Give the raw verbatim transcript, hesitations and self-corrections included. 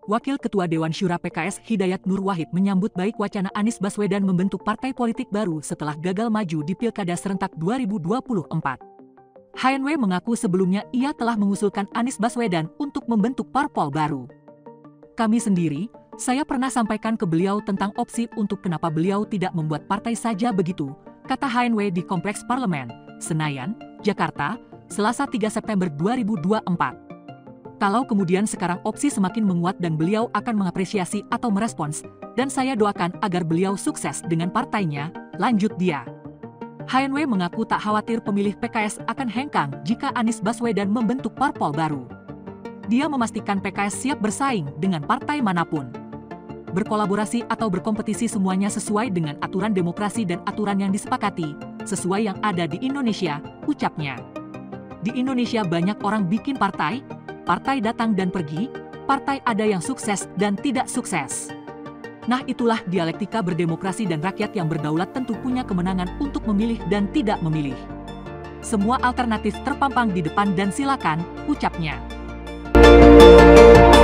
Wakil Ketua Dewan Syura P K S Hidayat Nur Wahid menyambut baik wacana Anies Baswedan membentuk partai politik baru setelah gagal maju di Pilkada serentak dua ribu dua puluh empat. H N W mengaku sebelumnya ia telah mengusulkan Anies Baswedan untuk membentuk parpol baru. Kami sendiri, saya pernah sampaikan ke beliau tentang opsi untuk kenapa beliau tidak membuat partai saja begitu, kata H N W di Kompleks Parlemen, Senayan, Jakarta, Selasa tiga September dua ribu dua puluh empat. Kalau kemudian sekarang opsi semakin menguat dan beliau akan mengapresiasi atau merespons, dan saya doakan agar beliau sukses dengan partainya, lanjut dia. H N W mengaku tak khawatir pemilih P K S akan hengkang jika Anies Baswedan membentuk parpol baru. Dia memastikan P K S siap bersaing dengan partai manapun. Berkolaborasi atau berkompetisi semuanya sesuai dengan aturan demokrasi dan aturan yang disepakati, sesuai yang ada di Indonesia, ucapnya. Di Indonesia banyak orang bikin partai, partai datang dan pergi, partai ada yang sukses dan tidak sukses. Nah itulah dialektika berdemokrasi dan rakyat yang berdaulat tentu punya kemenangan untuk memilih dan tidak memilih. Semua alternatif terpampang di depan dan silakan, ucapnya.